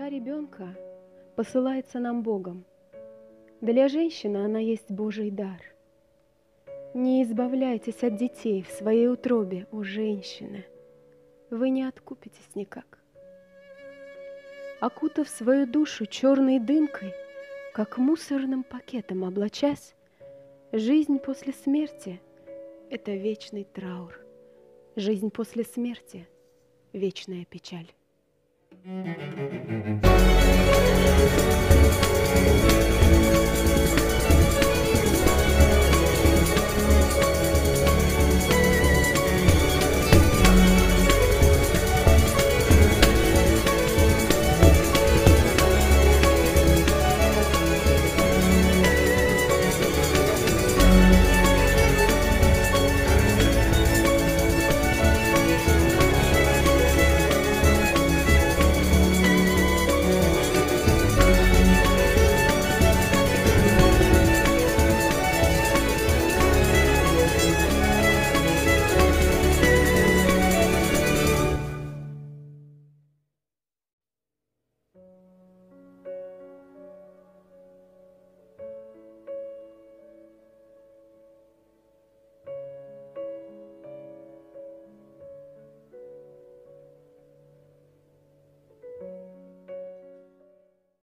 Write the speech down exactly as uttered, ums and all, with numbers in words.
душа ребенка посылается нам Богом. Для женщины она есть Божий дар. Не избавляйтесь от детей в своей утробе, о женщины, вы не откупитесь никак. Окутав свою душу черной дымкой, как мусорным пакетом облачась, жизнь после смерти — это вечный траур, жизнь после смерти — вечная печаль.